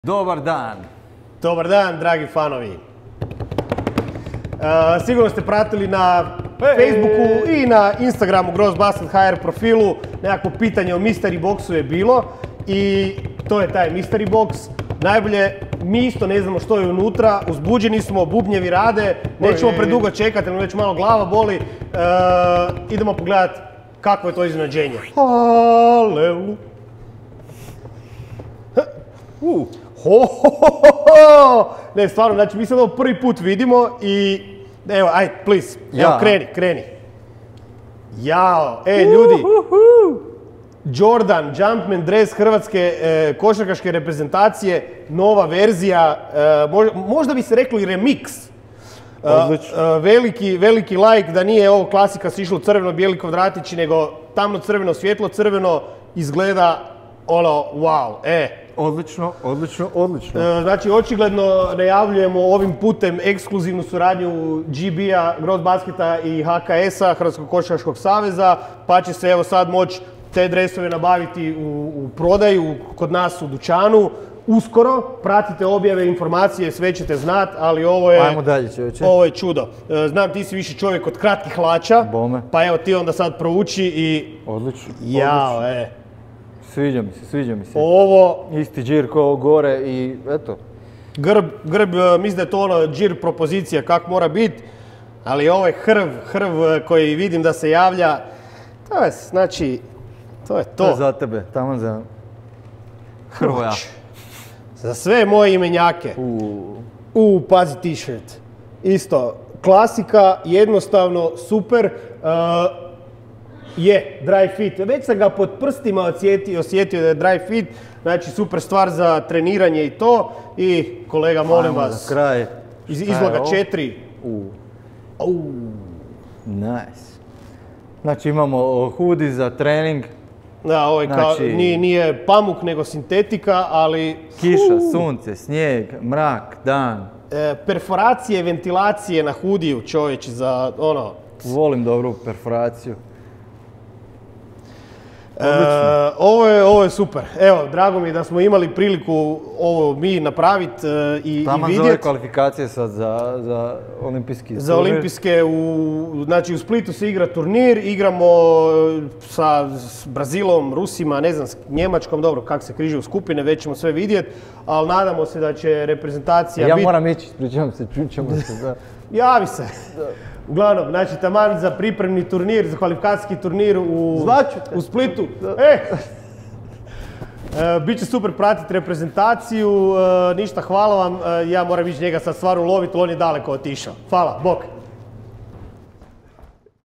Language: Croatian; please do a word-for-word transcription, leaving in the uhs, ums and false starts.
Dobar dan. Dobar dan, dragi fanovi. Uh, sigurno ste pratili na Facebooku i na Instagramu Grossbasket H R profilu. Nekako pitanje o Mystery Boxu je bilo i to je taj Mystery Box. Najbolje, mi isto ne znamo što je unutra, uzbuđeni smo, bubnjevi rade, nećemo predugo čekati, jer mi već malo glava boli. Uh, idemo pogledati kako je to iznenađenje. Halelu. Uh. Ho, ho, ho, ho. Ne, stvarno, znači mi sad ovo prvi put vidimo i evo, ajde, please, evo, Ja. kreni, kreni. Jao, e, ljudi, Jordan Jumpman dres hrvatske e, košarkaške reprezentacije, nova verzija, e, možda, možda bi se reklo i remix. E, e, veliki, veliki like da nije ovo klasika se išlo crveno, bijeli kvadratići, nego tamno crveno, svjetlo crveno, izgleda ono, wow, e. Odlično, odlično, odlično. E, Znači, očigledno najavljujemo ovim putem ekskluzivnu suradnju G B-a, Grossbasketa i H K S-a, Hrvatskog košarkaškog saveza, pa će se evo sad moći te dresove nabaviti u, u prodaju kod nas u dućanu. Uskoro, pratite objave, informacije, sve ćete znat, ali ovo je, Ajmo dalje, čovječe. ovo je čudo. E, Znam, ti si više čovjek od kratkih hlača, Bome. pa evo ti onda sad prouči i Odlično, jao, odlično. e. Sviđa mi se, sviđa mi se. Ovo, Isti džir ko gore i eto. Grb, grb, e, mislim da je to ono džir propozicija kak mora biti, ali ovo je hrv, hrv e, koji vidim da se javlja, to je, znači, to je To je to. za tebe, tamo za Hrvoja. Za sve moje imenjake. U, U, pazi t-shirt. Isto, klasika, jednostavno, super. e, je, dry fit. Već sam ga pod prstima osjetio, osjetio da je dry fit, znači super stvar za treniranje i to. I kolega, molim ajmo vas, za kraj. iz Šta je izloga ovo? četiri. U, Au. nice. Znači imamo hoodie za trening, Da, ovo je kao, Znači- nije, nije pamuk nego sintetika, ali kiša, sunce, snijeg, mrak, dan. e, perforacije, ventilacije na hudiju, čovječe, za ono. Volim dobru perforaciju. E, ovo, je, ovo je super. Evo, drago mi je da smo imali priliku ovo mi napraviti e, i, i Taman za ove vidjeti. kvalifikacije sad za, za olimpijski Za turnir. olimpijske, u, znači u Splitu se igra turnir, igramo sa s Brazilom, Rusima, ne znam, s Njemačkom, dobro, kako se križaju skupine, već ćemo sve vidjeti, ali nadamo se da će reprezentacija Ja biti... moram ići, ispričavam se, čućemo se. Da. Javi se. Uglavnom, znači taman za pripremni turnir, za kvalifikacijski turnir u, Zvaću te. u Splitu. E! E, Biće super pratiti reprezentaciju, e, ništa, hvala vam, e, ja moram ići njega sad stvar uloviti, on je daleko otišao. Hvala, bok.